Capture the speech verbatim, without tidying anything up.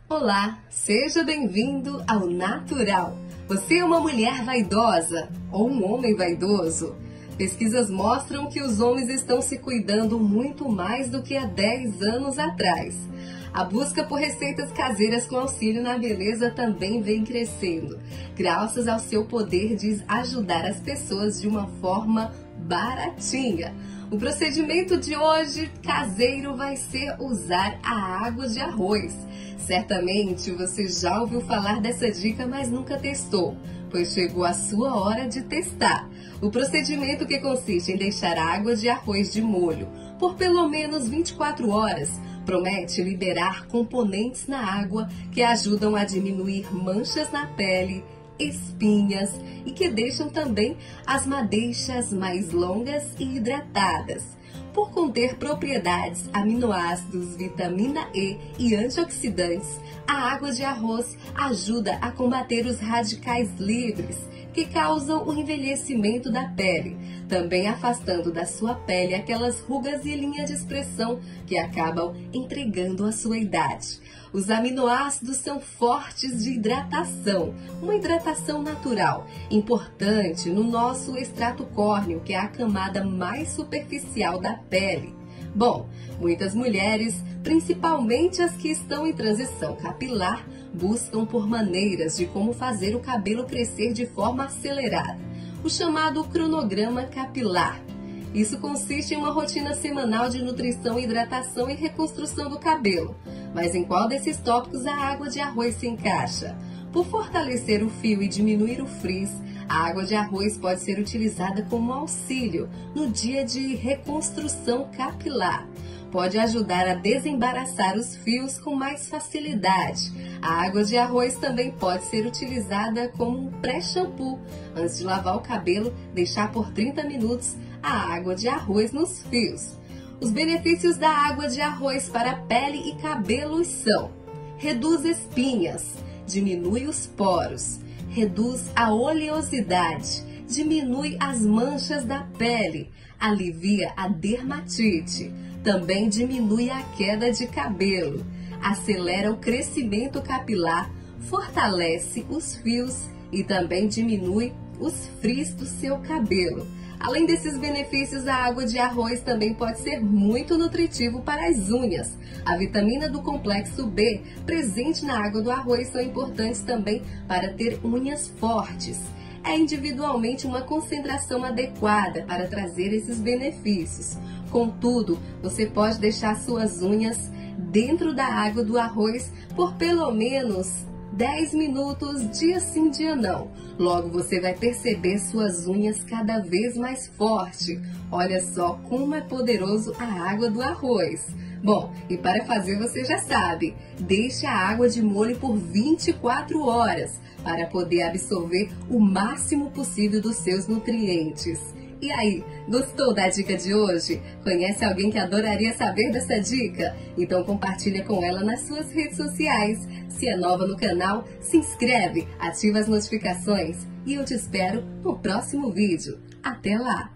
Olá, seja bem-vindo ao Natural. Você é uma mulher vaidosa ou um homem vaidoso? Pesquisas mostram que os homens estão se cuidando muito mais do que há dez anos atrás. A busca por receitas caseiras com auxílio na beleza também vem crescendo, graças ao seu poder de ajudar as pessoas de uma forma baratinha. O procedimento de hoje caseiro vai ser usar a água de arroz. Certamente você já ouviu falar dessa dica, mas nunca testou, pois chegou a sua hora de testar. O procedimento, que consiste em deixar a água de arroz de molho por pelo menos vinte e quatro horas, promete liberar componentes na água que ajudam a diminuir manchas na pele, espinhas e que deixam também as madeixas mais longas e hidratadas. Por conter propriedades aminoácidos, vitamina E e antioxidantes, a água de arroz ajuda a combater os radicais livres que causam o envelhecimento da pele, também afastando da sua pele aquelas rugas e linhas de expressão que acabam entregando a sua idade. Os aminoácidos são fortes de hidratação, uma hidratação natural, importante no nosso extrato córneo, que é a camada mais superficial da pele. Bom, muitas mulheres, principalmente as que estão em transição capilar, buscam por maneiras de como fazer o cabelo crescer de forma acelerada, o chamado cronograma capilar. Isso consiste em uma rotina semanal de nutrição, hidratação e reconstrução do cabelo. Mas em qual desses tópicos a água de arroz se encaixa? Por fortalecer o fio e diminuir o frizz, a água de arroz pode ser utilizada como auxílio no dia de reconstrução capilar. Pode ajudar a desembaraçar os fios com mais facilidade. A água de arroz também pode ser utilizada como um pré-shampoo. Antes de lavar o cabelo, deixar por trinta minutos a água de arroz nos fios. Os benefícios da água de arroz para a pele e cabelos são: reduz espinhas, diminui os poros, reduz a oleosidade, diminui as manchas da pele, alivia a dermatite, também diminui a queda de cabelo, acelera o crescimento capilar, fortalece os fios e também diminui os frizz do seu cabelo. Além desses benefícios, a água de arroz também pode ser muito nutritivo para as unhas. A vitamina do complexo B presente na água do arroz são importantes também para ter unhas fortes. É individualmente uma concentração adequada para trazer esses benefícios. Contudo, você pode deixar suas unhas dentro da água do arroz por pelo menos dez minutos, dia sim, dia não. Logo você vai perceber suas unhas cada vez mais fortes. Olha só como é poderoso a água do arroz. Bom, e para fazer você já sabe, deixe a água de molho por vinte e quatro horas para poder absorver o máximo possível dos seus nutrientes. E aí, gostou da dica de hoje? Conhece alguém que adoraria saber dessa dica? Então compartilha com ela nas suas redes sociais. Se é nova no canal, se inscreve, ativa as notificações e eu te espero no próximo vídeo. Até lá!